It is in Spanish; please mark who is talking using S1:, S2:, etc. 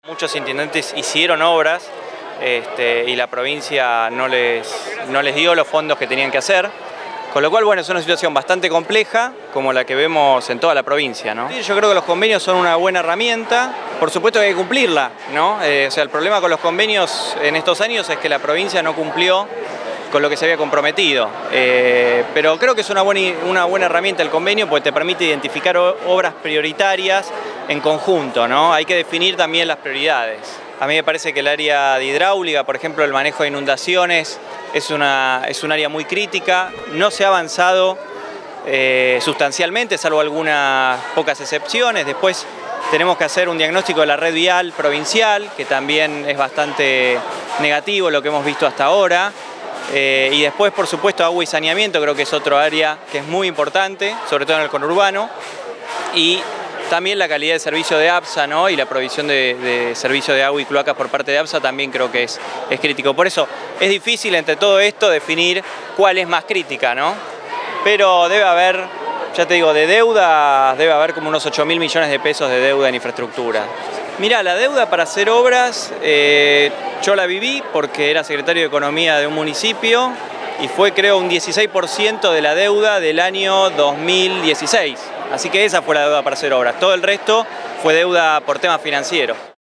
S1: Muchos intendentes hicieron obras y la provincia no les dio los fondos que tenían que hacer. Con lo cual, bueno, es una situación bastante compleja, como la que vemos en toda la provincia, ¿no? Yo creo que los convenios son una buena herramienta, por supuesto que hay que cumplirla, ¿no? O sea, el problema con los convenios en estos años es que la provincia no cumplió con lo que se había comprometido. Pero creo que es una buena herramienta el convenio porque te permite identificar obras prioritarias en conjunto, ¿no? Hay que definir también las prioridades. A mí me parece que el área de hidráulica, por ejemplo, el manejo de inundaciones, es un área muy crítica. No se ha avanzado sustancialmente, salvo algunas pocas excepciones. Después tenemos que hacer un diagnóstico de la red vial provincial, que también es bastante negativo lo que hemos visto hasta ahora. Y después, por supuesto, agua y saneamiento, creo que es otro área que es muy importante, sobre todo en el conurbano. Y también la calidad de servicio de APSA, ¿no? Y la provisión de servicio de agua y cloacas por parte de APSA también creo que es crítico. Por eso es difícil entre todo esto definir cuál es más crítica, ¿no? Pero debe haber, ya te digo, de deuda debe haber como unos 8.000 millones de pesos de deuda en infraestructura. Mirá, la deuda para hacer obras, yo la viví porque era secretario de Economía de un municipio y fue, creo, un 16% de la deuda del año 2016. Así que esa fue la deuda para hacer obras. Todo el resto fue deuda por temas financieros.